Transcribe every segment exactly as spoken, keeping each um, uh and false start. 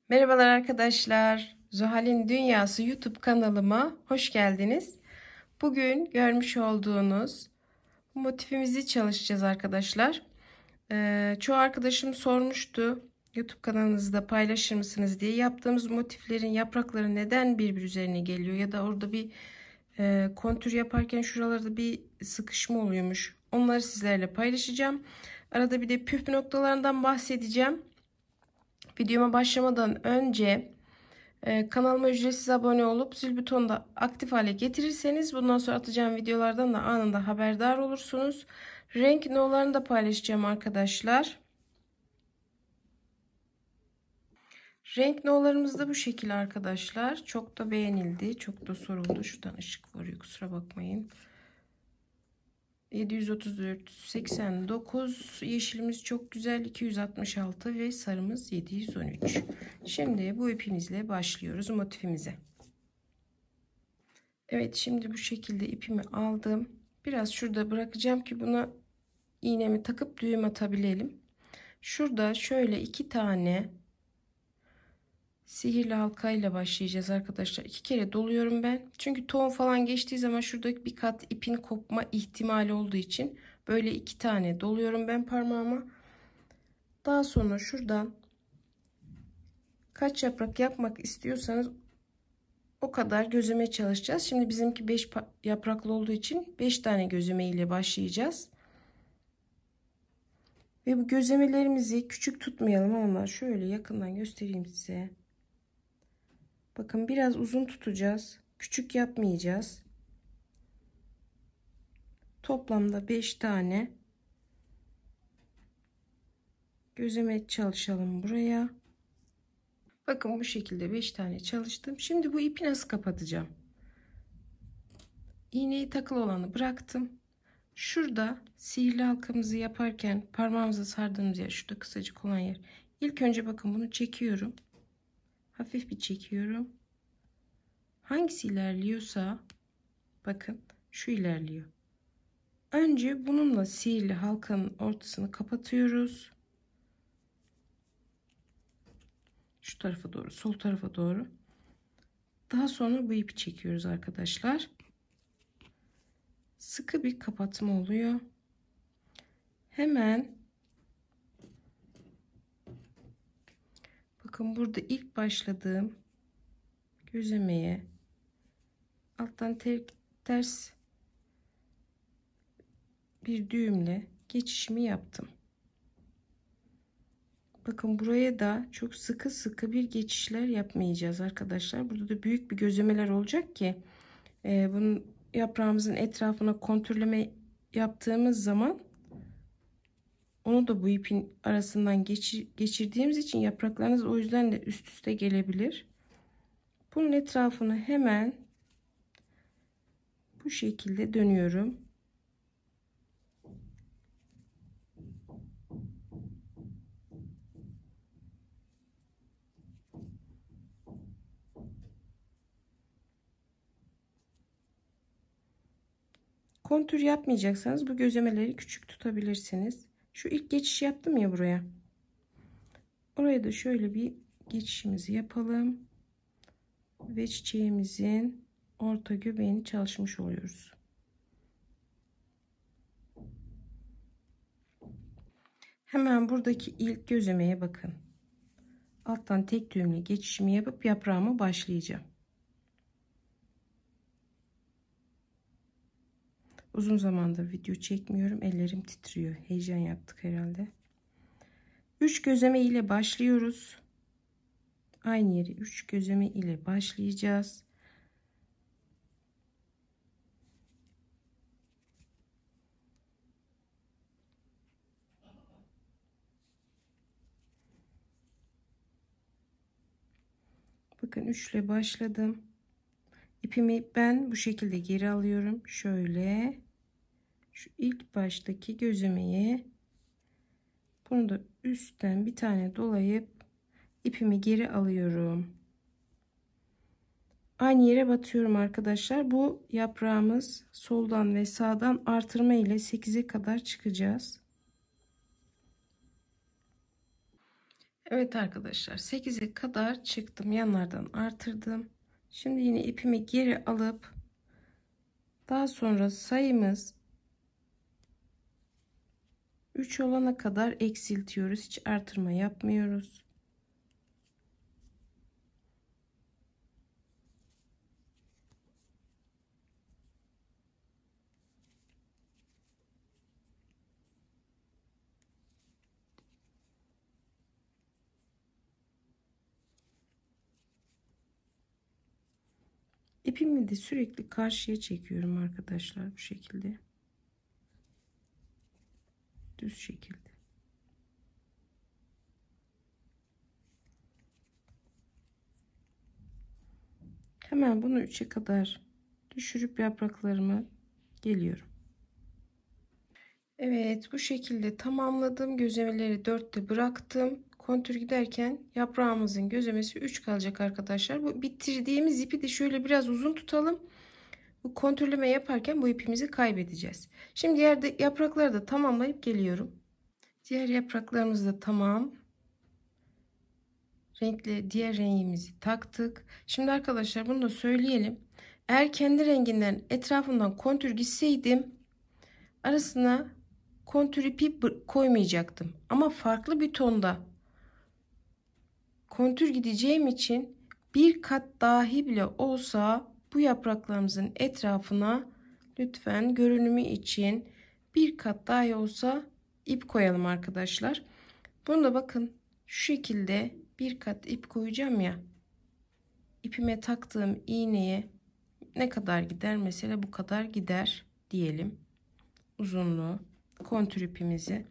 Merhabalar arkadaşlar. Zuhal'in Dünyası YouTube kanalıma hoş geldiniz. Bugün görmüş olduğunuz motifimizi çalışacağız arkadaşlar. Ee, çoğu arkadaşım sormuştu. YouTube kanalınızda paylaşır mısınız diye. Yaptığımız motiflerin yaprakları neden birbir üzerine geliyor ya da orada bir e, kontür yaparken şuralarda bir sıkışma oluyormuş. Onları sizlerle paylaşacağım. Arada bir de püf noktalarından bahsedeceğim. Videoma başlamadan önce e, kanalıma ücretsiz abone olup zil butonunu da aktif hale getirirseniz bundan sonra atacağım videolardan da anında haberdar olursunuz. Renk no'larını da paylaşacağım arkadaşlar. Renk no'larımız da bu şekilde arkadaşlar. Çok da beğenildi. Çok da soruldu. Şuradan ışık vuruyor. Kusura bakmayın. yedi yüz otuz dört, seksen dokuz, yeşilimiz çok güzel, iki yüz altmış altı ve sarımız yedi yüz on üç. Şimdi bu ipimizle başlıyoruz motifimize. Evet, şimdi bu şekilde ipimi aldım. Biraz şurada bırakacağım ki buna iğnemi takıp düğüm atabilelim. Şurada şöyle iki tane sihirli halka ile başlayacağız arkadaşlar. İki kere doluyorum ben. Çünkü tohum falan geçtiği zaman şuradaki bir kat ipin kopma ihtimali olduğu için böyle iki tane doluyorum ben parmağıma. Daha sonra şuradan kaç yaprak yapmak istiyorsanız o kadar gözüme çalışacağız. Şimdi bizimki beş yapraklı olduğu için beş tane gözüme ile başlayacağız. Ve bu gözlemelerimizi küçük tutmayalım ama şöyle yakından göstereyim size. Bakın biraz uzun tutacağız. Küçük yapmayacağız. Toplamda beş tane gözleme çalışalım buraya. Bakın bu şekilde beş tane çalıştım. Şimdi bu ipi nasıl kapatacağım? İğneyi takılı olanı bıraktım. Şurada sihirli halkamızı yaparken parmağımızı sardığımız yer, şurada kısacık olan yer. İlk önce bakın bunu çekiyorum. Hafif bir çekiyorum. Hangisi ilerliyorsa bakın şu ilerliyor. Önce bununla sihirli halkanın ortasını kapatıyoruz. Şu tarafa doğru, sol tarafa doğru. Daha sonra bu ipi çekiyoruz arkadaşlar. Sıkı bir kapatma oluyor. Hemen bakın burada ilk başladığım gözlemeye alttan ter, ters bir düğümle geçişimi yaptım. Bakın buraya da çok sıkı sıkı bir geçişler yapmayacağız arkadaşlar. Burada da büyük bir gözlemeler olacak ki e, bunun yaprağımızın etrafına kontürleme yaptığımız zaman onu da bu ipin arasından geçir, geçirdiğimiz için yapraklarınız o yüzden de üst üste gelebilir. Bunun etrafını hemen bu şekilde dönüyorum. Kontür yapmayacaksanız bu gözlemeleri küçük tutabilirsiniz. Şu ilk geçiş yaptım ya buraya. Oraya da şöyle bir geçişimizi yapalım. Ve çiçeğimizin orta göbeğini çalışmış oluyoruz. Hemen buradaki ilk gözlemeye bakın. Alttan tek düğümle geçişimi yapıp yaprağıma başlayacağım. Uzun zamandır video çekmiyorum. Ellerim titriyor. Heyecan yaptık herhalde. üç gözleme ile başlıyoruz. Aynı yeri üç gözleme ile başlayacağız. Bakın üç ile başladım. İpimi ben bu şekilde geri alıyorum. Şöyle şu ilk baştaki gözlemeye bunu da üstten bir tane dolayıp ipimi geri alıyorum. Aynı yere batıyorum arkadaşlar. Bu yaprağımız soldan ve sağdan artırma ile sekize kadar çıkacağız. Evet arkadaşlar, sekize kadar çıktım, yanlardan artırdım. Şimdi yine ipimi geri alıp daha sonra sayımız üç olana kadar eksiltiyoruz, hiç artırma yapmıyoruz. İpimi de sürekli karşıya çekiyorum arkadaşlar, bu şekilde düz şekilde. Hemen bunu üçe kadar düşürüp yapraklarımı geliyorum. Evet, bu şekilde tamamladım. Gözlemeleri dörtte bıraktım. Kontür giderken yaprağımızın gözlemesi üç kalacak arkadaşlar. Bu bitirdiğimiz ipi de şöyle biraz uzun tutalım. Bu kontürleme yaparken bu ipimizi kaybedeceğiz. Şimdi diğer yaprakları da tamamlayıp geliyorum. Diğer yapraklarımız da tamam. Renkli diğer rengimizi taktık. Şimdi arkadaşlar bunu da söyleyelim. Eğer kendi renginden etrafından kontür gitseydim arasına kontür ipi koymayacaktım. Ama farklı bir tonda kontür gideceğim için bir kat dahi bile olsa bu yapraklarımızın etrafına lütfen görünümü için bir kat dahi olsa ip koyalım arkadaşlar. Bunu da bakın şu şekilde bir kat ip koyacağım ya. İpime taktığım iğneye ne kadar gider? Mesela bu kadar gider diyelim. Uzunluğu kontür ipimizi.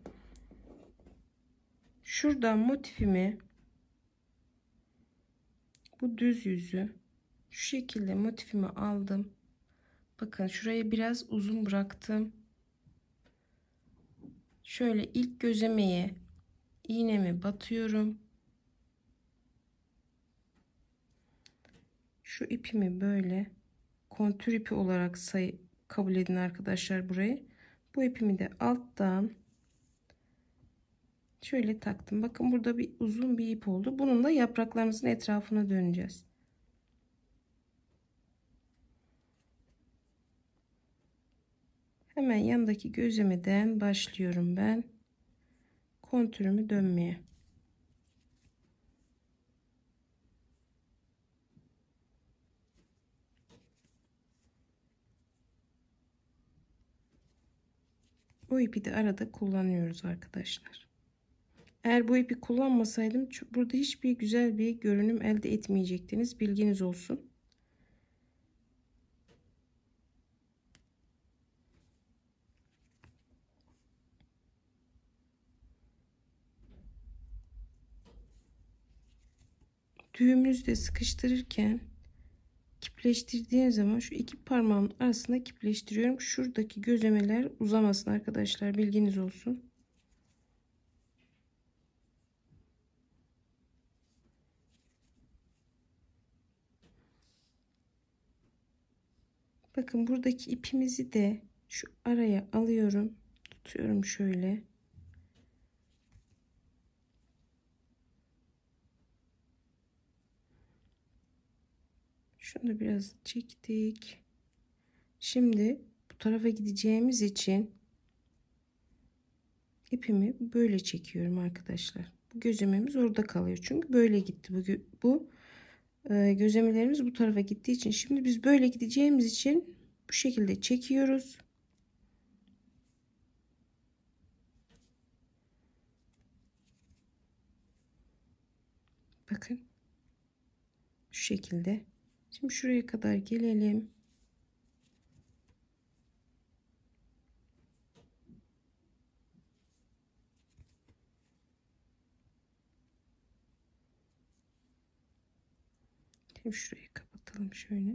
Şuradan motifimi, bu düz yüzü şu şekilde motifimi aldım. Bakın şuraya biraz uzun bıraktım. Şöyle ilk gözlemeye iğnemi batıyorum. Şu ipimi böyle kontür ipi olarak say kabul edin arkadaşlar burayı. Bu ipimi de alttan şöyle taktım. Bakın burada bir uzun bir ip oldu. Bununla yapraklarımızın etrafına döneceğiz. Hemen yanındaki gözlemeden başlıyorum ben. Kontürümü dönmeye. Bu ipi de arada kullanıyoruz arkadaşlar. Eğer bu ipi kullanmasaydım burada hiçbir güzel bir görünüm elde etmeyecektiniz. Bilginiz olsun. Düğümünüzü de sıkıştırırken kipleştirdiğim zaman şu iki parmağımın arasında kipleştiriyorum. Şuradaki gözlemeler uzamasın arkadaşlar. Bilginiz olsun. Bakın buradaki ipimizi de şu araya alıyorum. Tutuyorum şöyle. Şunu biraz çektik. Şimdi bu tarafa gideceğimiz için ipimi böyle çekiyorum arkadaşlar. Bu gözlememiz orada kalıyor. Çünkü böyle gitti. Bu, bu e, gözlemelerimiz bu tarafa gittiği için. Şimdi biz böyle gideceğimiz için bu şekilde çekiyoruz. Bakın. Şu şekilde. Şimdi şuraya kadar gelelim. Şimdi şurayı kapatalım şöyle.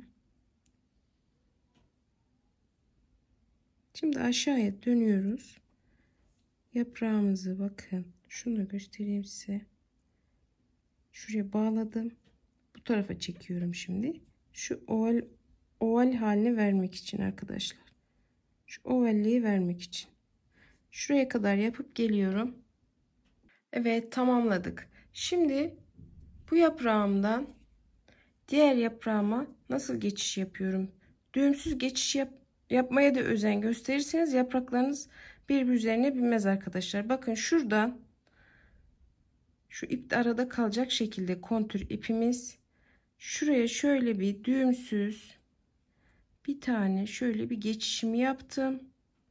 Şimdi aşağıya dönüyoruz. Yaprağımızı bakın. Şunu göstereyim size. Şuraya bağladım. Bu tarafa çekiyorum şimdi. Şu oval oval haline vermek için arkadaşlar. Şu ovalliği vermek için. Şuraya kadar yapıp geliyorum. Evet, tamamladık. Şimdi bu yaprağımdan diğer yaprağıma nasıl geçiş yapıyorum? Düğümsüz geçiş yap yapmaya da özen gösterirseniz yapraklarınız birbiri üzerine binmez arkadaşlar. Bakın şuradan şu ip arada kalacak şekilde kontür ipimiz, şuraya şöyle bir düğümsüz bir tane şöyle bir geçişimi yaptım.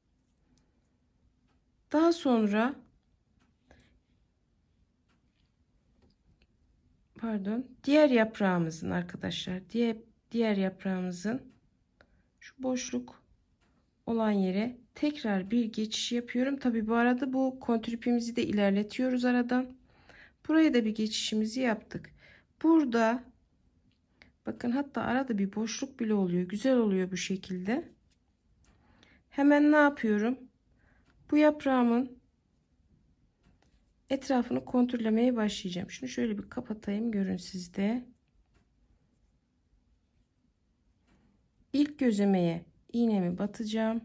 Daha sonra pardon diğer yaprağımızın arkadaşlar diğer diğer yaprağımızın şu boşluk olan yere tekrar bir geçiş yapıyorum. Tabi bu arada bu kontür ipimizi de ilerletiyoruz aradan. Buraya da bir geçişimizi yaptık. Burada bakın hatta arada bir boşluk bile oluyor. Güzel oluyor bu şekilde. Hemen ne yapıyorum? Bu yaprağımın etrafını kontürlemeye başlayacağım. Şunu şöyle bir kapatayım, görün sizde. İlk gözlemeye iğnemi batacağım.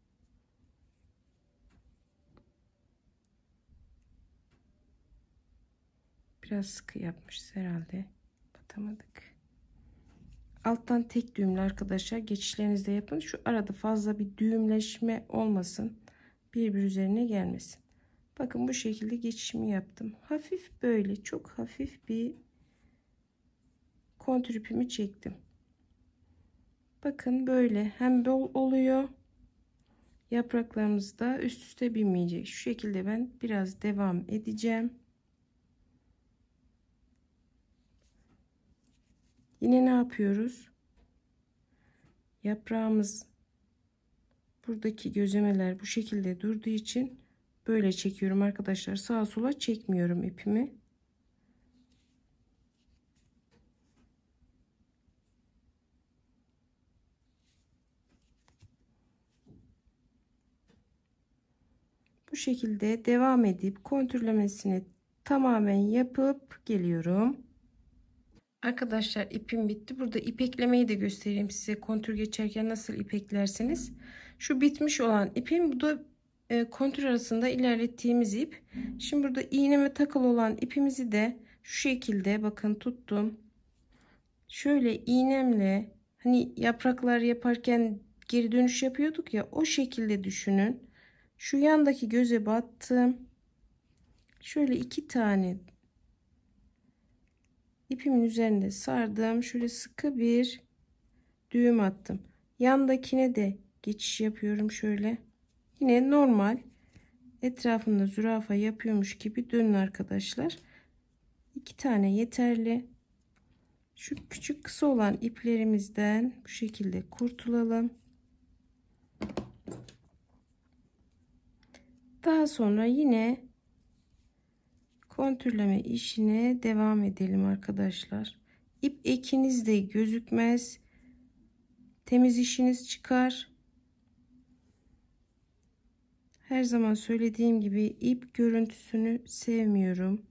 Biraz sıkı yapmışız herhalde. Batamadık. Alttan tek düğümlü arkadaşlar, geçişlerinizde yapın. Şu arada fazla bir düğümleşme olmasın. Birbir üzerine gelmesin. Bakın bu şekilde geçişimi yaptım. Hafif böyle çok hafif bir kontür ipimi çektim. Bakın böyle hem bol oluyor. Yapraklarımız da üst üste binmeyecek. Şu şekilde ben biraz devam edeceğim. Yine ne yapıyoruz? Yaprağımız buradaki gözlemeler bu şekilde durduğu için böyle çekiyorum arkadaşlar. Sağa sola çekmiyorum ipimi. Bu şekilde devam edip kontürlemesini tamamen yapıp geliyorum. Arkadaşlar ipim bitti. Burada ip eklemeyi de göstereyim size. Kontür geçerken nasıl ip eklersiniz. Şu bitmiş olan ipim, bu da e, kontür arasında ilerlettiğimiz ip. Şimdi burada iğneme takılı olan ipimizi de şu şekilde bakın tuttum. Şöyle iğnemle, hani yapraklar yaparken geri dönüş yapıyorduk ya, o şekilde düşünün. Şu yandaki göze battım. Şöyle iki tane ipimin üzerinde sardım. Şöyle sıkı bir düğüm attım. Yandakine de geçiş yapıyorum şöyle. Yine normal etrafında zürafa yapıyormuş gibi dönün arkadaşlar. İki tane yeterli. Şu küçük kısa olan iplerimizden bu şekilde kurtulalım. Daha sonra yine kontürleme işine devam edelim arkadaşlar. İp ekiniz de gözükmez. Temiz işiniz çıkar. Her zaman söylediğim gibi ip görüntüsünü sevmiyorum.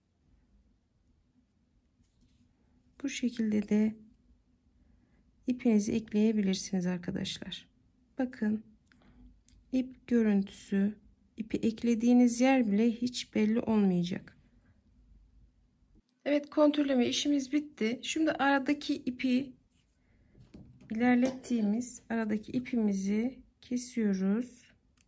Bu şekilde de ipinizi ekleyebilirsiniz arkadaşlar. Bakın ip görüntüsü, ipi eklediğiniz yer bile hiç belli olmayacak. Evet, kontürleme işimiz bitti. Şimdi aradaki ipi ilerlettiğimiz aradaki ipimizi kesiyoruz.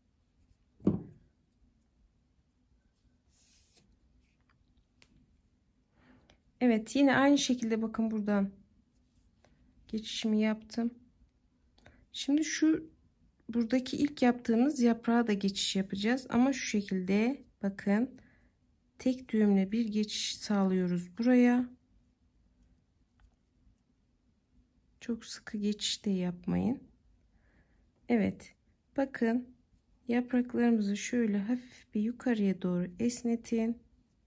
Evet, yine aynı şekilde bakın buradan geçişimi yaptım. Şimdi şu buradaki ilk yaptığımız yaprağa da geçiş yapacağız ama şu şekilde bakın, tek düğümle bir geçiş sağlıyoruz buraya. Çok sıkı geçiş de yapmayın. Evet, bakın yapraklarımızı şöyle hafif bir yukarıya doğru esnetin.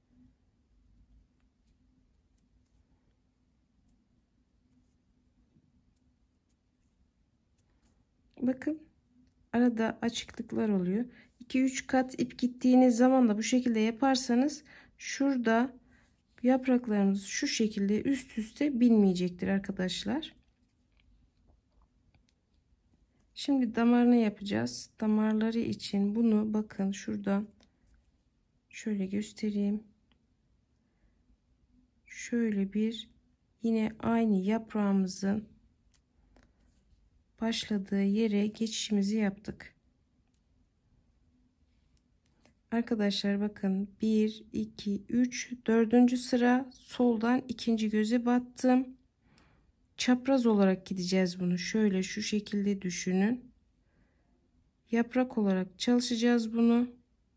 Bakın arada açıklıklar oluyor. iki üç kat ip gittiğiniz zaman da bu şekilde yaparsanız şurada yapraklarımız şu şekilde üst üste binmeyecektir arkadaşlar. Şimdi damarını yapacağız. Damarları için bunu bakın şuradan şöyle göstereyim. şöyle bir yine aynı yaprağımızın başladığı yere geçişimizi yaptık. Arkadaşlar bakın bir iki üç dördüncü sıra soldan ikinci göze battım. Çapraz olarak gideceğiz bunu. Şöyle şu şekilde düşünün. Yaprak olarak çalışacağız bunu.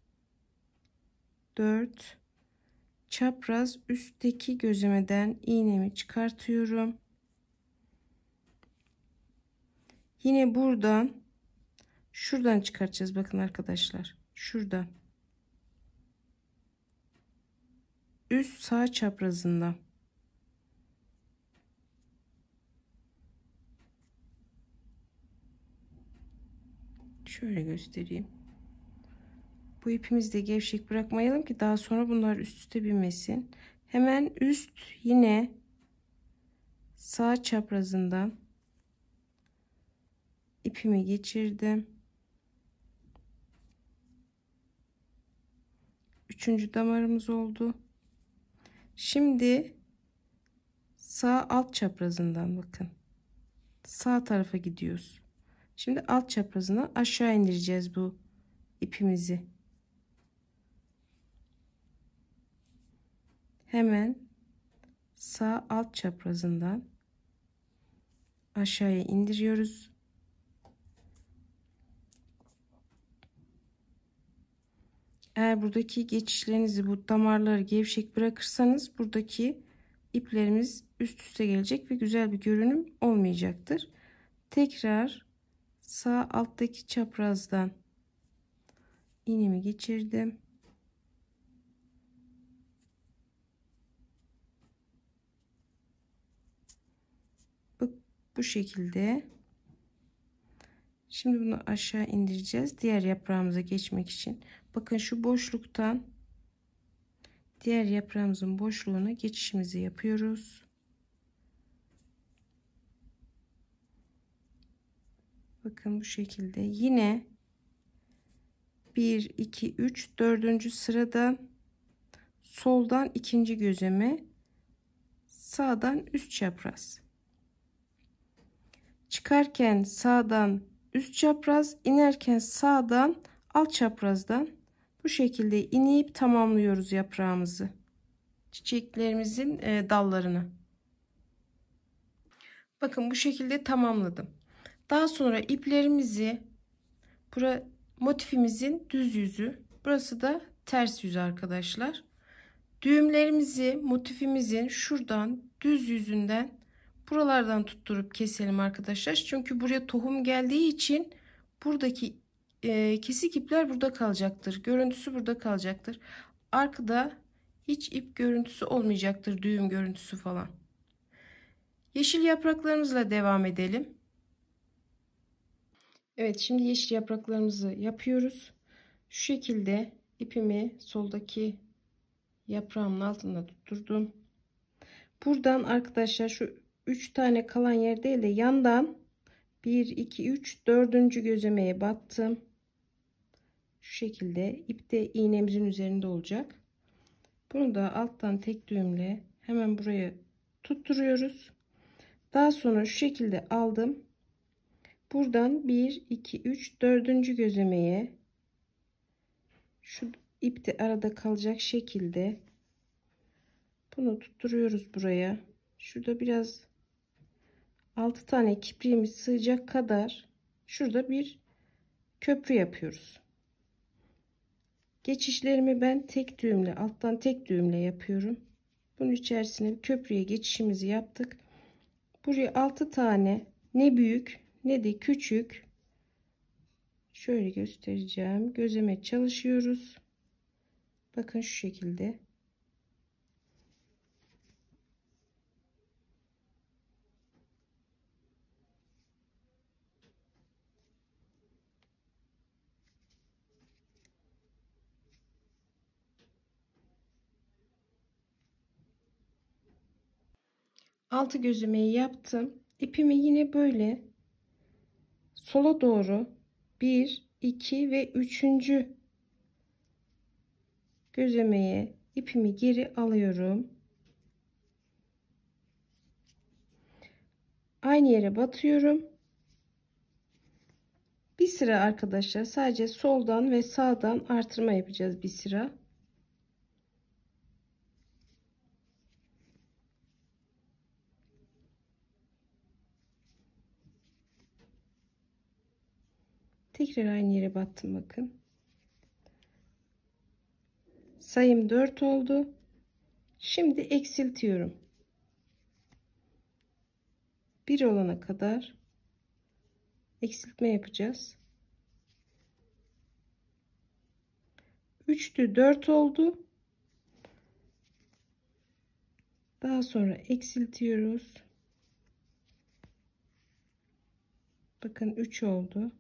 dört çapraz üstteki gözlemeden iğnemi çıkartıyorum. Yine buradan şuradan çıkartacağız. Bakın arkadaşlar. Şuradan. Üst sağ çaprazından. Şöyle göstereyim. Bu ipimizi de gevşek bırakmayalım ki daha sonra bunlar üst üste binmesin. Hemen üst yine sağ çaprazından ipimi geçirdim. Üçüncü damarımız oldu. Şimdi sağ alt çaprazından bakın. Sağ tarafa gidiyoruz. Şimdi alt çaprazına aşağı indireceğiz bu ipimizi. Hemen sağ alt çaprazından aşağıya indiriyoruz. Eğer buradaki geçişlerinizi, bu damarları gevşek bırakırsanız buradaki iplerimiz üst üste gelecek ve güzel bir görünüm olmayacaktır. Tekrar sağ alttaki çaprazdan iğnemi geçirdim. Bu, bu şekilde. Şimdi bunu aşağı indireceğiz. Diğer yaprağımıza geçmek için. Bakın şu boşluktan diğer yaprağımızın boşluğuna geçişimizi yapıyoruz. Bakın bu şekilde. Yine bir iki üç dördüncü sıradan soldan ikinci gözeme, sağdan üst çapraz. Çıkarken sağdan üst çapraz, inerken sağdan alt çaprazdan bu şekilde inip tamamlıyoruz yaprağımızı. Çiçeklerimizin dallarını. Bakın bu şekilde tamamladım. Daha sonra iplerimizi, bura motifimizin düz yüzü, burası da ters yüzü arkadaşlar. Düğümlerimizi motifimizin şuradan düz yüzünden buralardan tutturup keselim arkadaşlar. Çünkü buraya tohum geldiği için buradaki e, kesik ipler burada kalacaktır. Görüntüsü burada kalacaktır. Arkada hiç ip görüntüsü olmayacaktır. Düğüm görüntüsü falan. Yeşil yapraklarımızla devam edelim. Evet, şimdi yeşil yapraklarımızı yapıyoruz. Şu şekilde ipimi soldaki yaprağımın altında tutturdum. Buradan arkadaşlar şu üç tane kalan yer değil de yandan bir iki üç dördüncü gözlemeye battım. Şu şekilde ip de iğnemizin üzerinde olacak. Bunu da alttan tek düğümle hemen buraya tutturuyoruz. Daha sonra şu şekilde aldım. Buradan bir iki üç dördüncü gözlemeye şu ip de arada kalacak şekilde bunu tutturuyoruz buraya. Şurada biraz altı tane kipriğimiz sığacak kadar şurada bir köprü yapıyoruz. Geçişlerimi ben tek düğümle, alttan tek düğümle yapıyorum. Bunun içerisine köprüye geçişimizi yaptık. Buraya altı tane, ne büyük ne de küçük, şöyle göstereceğim, gözleme çalışıyoruz. Bakın şu şekilde. Altı gözlemeyi yaptım. İpimi yine böyle sola doğru bir iki ve üçüncü gözlemeye ipimi geri alıyorum. aynı yere batıyorum. Bir sıra arkadaşlar sadece soldan ve sağdan artırma yapacağız bir sıra. Tekrar aynı yere battım bakın. Sayım dört oldu. Şimdi eksiltiyorum. bir olana kadar eksiltme yapacağız. üçtü dört oldu. Daha sonra eksiltiyoruz. Bakın üç oldu.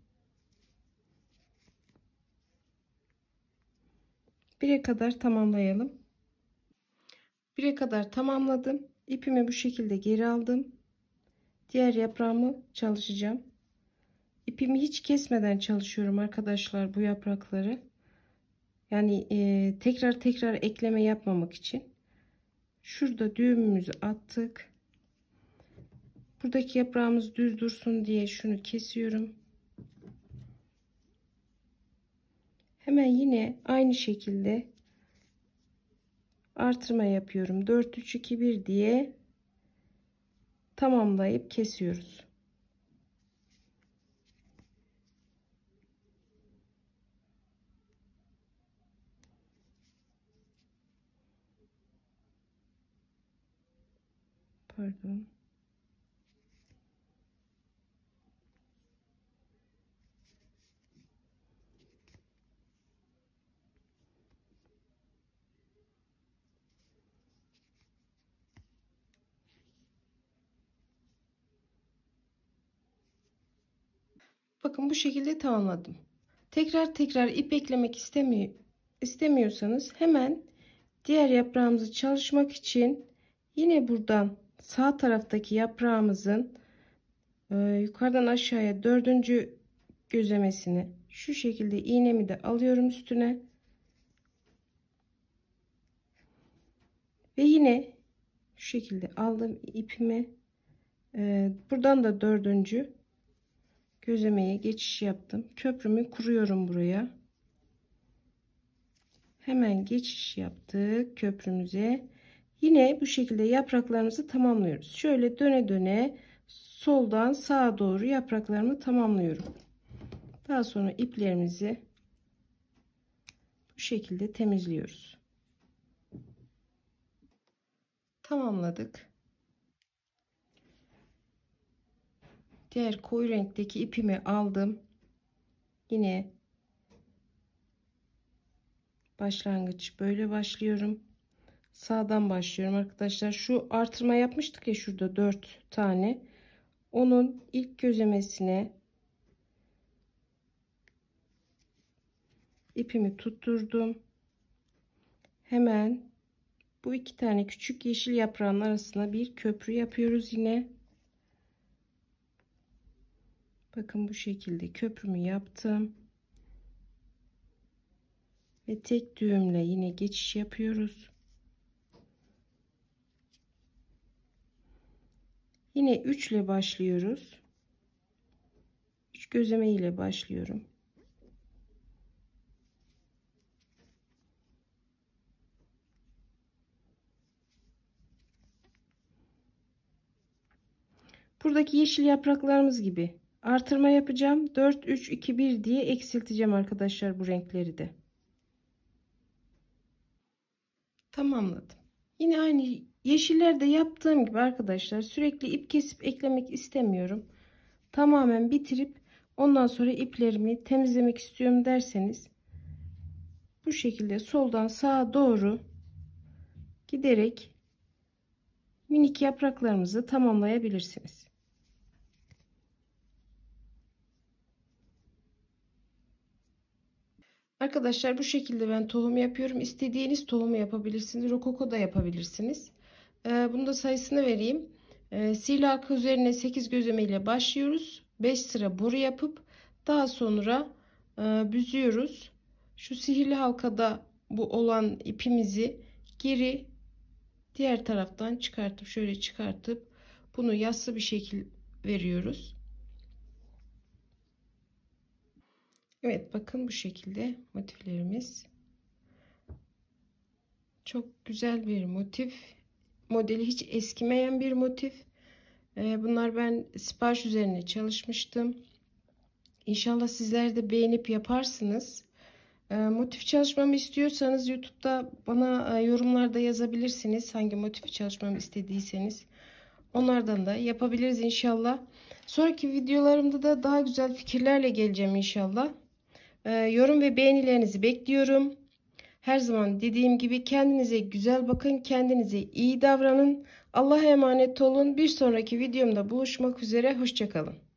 bire kadar tamamlayalım. bire kadar tamamladım. İpimi bu şekilde geri aldım. Diğer yaprağımı çalışacağım. İpimi hiç kesmeden çalışıyorum arkadaşlar bu yaprakları. Yani e, tekrar tekrar ekleme yapmamak için. Şurada düğümümüzü attık. Buradaki yaprağımız düz dursun diye şunu kesiyorum. Hemen yine aynı şekilde artırma yapıyorum. dört üç iki bir diye tamamlayıp kesiyoruz. Pardon. Bakın bu şekilde tamamladım. Tekrar tekrar ip eklemek istemiyor, istemiyorsanız hemen diğer yaprağımızı çalışmak için yine buradan sağ taraftaki yaprağımızın e, yukarıdan aşağıya dördüncü gözlemesini şu şekilde iğnemi de alıyorum üstüne ve yine şu şekilde aldım ipimi. E, buradan da dördüncü gözlemeye geçiş yaptım. Köprümü kuruyorum buraya. Hemen geçiş yaptık köprümüze. Yine bu şekilde yapraklarımızı tamamlıyoruz. Şöyle döne döne soldan sağa doğru yapraklarımı tamamlıyorum. Daha sonra iplerimizi bu şekilde temizliyoruz. Tamamladık. Diğer koyu renkteki ipimi aldım. Yine başlangıç böyle başlıyorum. Sağdan başlıyorum arkadaşlar. Şu artırma yapmıştık ya şurada dört tane. Onun ilk gözlemesine ipimi tutturdum. Hemen bu iki tane küçük yeşil yaprağın arasına bir köprü yapıyoruz yine. Bakın bu şekilde köprümü yaptım. Ve tek düğümle yine geçiş yapıyoruz. Yine üç ile başlıyoruz. üç gözleme ile başlıyorum. Buradaki yeşil yapraklarımız gibi artırma yapacağım. dört üç iki bir diye eksilteceğim arkadaşlar bu renkleri de. Tamamladım. Yine aynı yeşillerde yaptığım gibi arkadaşlar sürekli ip kesip eklemek istemiyorum. Tamamen bitirip ondan sonra iplerimi temizlemek istiyorum derseniz bu şekilde soldan sağa doğru giderek minik yapraklarımızı tamamlayabilirsiniz. Arkadaşlar bu şekilde ben tohum yapıyorum. İstediğiniz tohumu yapabilirsiniz. Rokoko da yapabilirsiniz. Ee, bunun da sayısını vereyim. Ee, sihirli halka üzerine sekiz gözleme ile başlıyoruz. beş sıra boru yapıp daha sonra e, büzüyoruz. Şu sihirli halkada bu olan ipimizi geri diğer taraftan çıkartıp şöyle çıkartıp bunu yassı bir şekil veriyoruz. Evet, bakın bu şekilde motiflerimiz. Çok güzel bir motif. Modeli hiç eskimeyen bir motif. Bunlar ben sipariş üzerine çalışmıştım. İnşallah sizler de beğenip yaparsınız. Motif çalışmamı istiyorsanız YouTube'da bana yorumlarda yazabilirsiniz. Hangi motifi çalışmamı istediyseniz. Onlardan da yapabiliriz inşallah. Sonraki videolarımda da daha güzel fikirlerle geleceğim inşallah. Yorum ve beğenilerinizi bekliyorum. Her zaman dediğim gibi kendinize güzel bakın. Kendinize iyi davranın. Allah'a emanet olun. Bir sonraki videomda buluşmak üzere. Hoşça kalın.